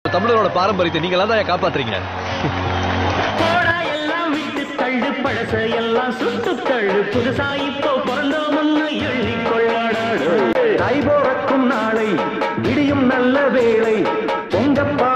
தமிழரோட பாரம்பரியத்தை நீங்க தான் காப்பாத்துறீங்க. எல்லாம் விட்டு தள்ளு, பழச எல்லாம் சுட்டு தள்ளு, புதுசா இப்போ பிறந்தோம்னு எள்ளி கொள்ளாடாடு. தை போறக்கும் நாளை விடியும் நல்ல வேளை பொங்கப்பா